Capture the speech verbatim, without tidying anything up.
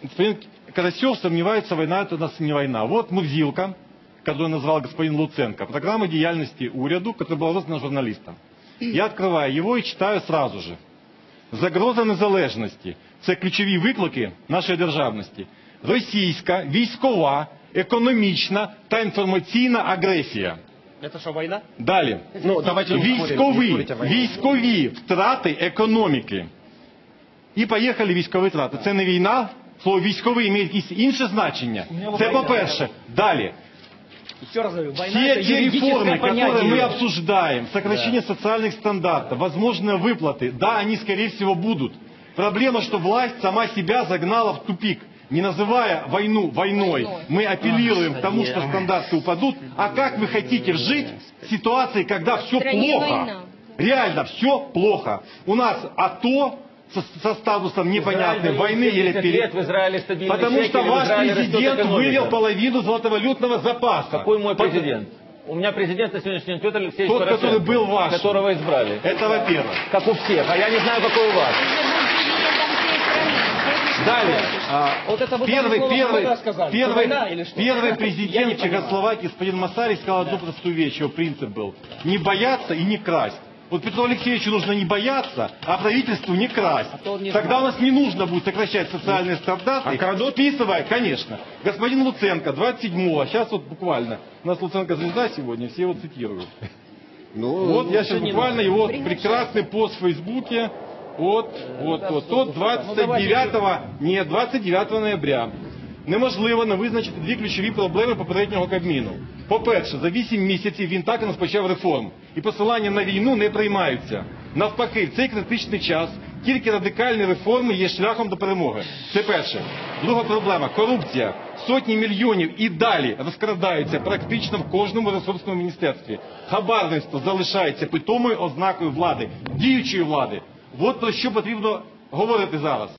господин Карасев сомневается, война это у нас не война. Вот Мурзилка, которую назвал господин Луценко, программа деятельности уряду, которая была роздана журналистам. Я открываю его и читаю сразу же. Загроза незалежності – це ключові виклики нашої державності. Російська, військова, економічна та інформаційна агресія. Это что, война? Далі. Ну, давайте Військові, військові втрати економіки. І поїхали військові втрати. Це не війна, слово військовий має якесь інше значення. Це по-перше. Далі. Еще раз говорю, война Все это те реформы, юридическое которые мы понятие. обсуждаем, сокращение социальных стандартов, возможные выплаты, да, они, скорее всего, будут. Проблема, что власть сама себя загнала в тупик. Не называя войну войной, мы апеллируем к тому, что стандарты упадут. А как вы хотите жить в ситуации, когда все плохо? Реально, все плохо. У нас АТО со, со статусом непонятной войны или перед... в Израиле стабильный Потому шекель, что в ваш Израиле растет президент экономика. вывел половину золотовалютного запаса. Какой мой президент? У меня президент на сегодняшний день Петр Алексеевич Тот, Порошенко, который был ваш. которого избрали. Это во-первых. Как у всех, а я не знаю, какой у вас. Далее. А, Вот это вы первый, слово первый, «война» сказали. первый, Война или что? первый Я не президент понимаю. Чехословакии, господин Масарик, сказал одну простую вещь, его принцип был. Не бояться и не красть. Вот Петру Алексеевичу нужно не бояться, а правительству не красть. А то он не Тогда знает. у нас не нужно будет сокращать социальные стандарты, А крадут? списывая, конечно. Господин Луценко, двадцать седьмого, сейчас вот буквально, у нас Луценко звезда сегодня, все его цитируют. Ну, Вот я сейчас не буквально надо. его прекрасный пост в Фейсбуке, вот, вот, вот, тот двадцять дев'ятого, ні, двадцять дев'ятого ноября. Неможливо не визначити дві ключові проблеми попереднього Кабміну. По-перше, за вісім місяців він так і не розпочав реформ. І посилання на війну не приймаються. Навпаки, в цей критичний час тільки радикальні реформи є шляхом до перемоги. Це перше. Друга проблема – корупція. Сотні мільйонів і далі розкрадаються практично в кожному ресурсному міністерстві. Хабарництво залишається питомою ознакою влади, діючої влади. От про що потрібно говорити зараз.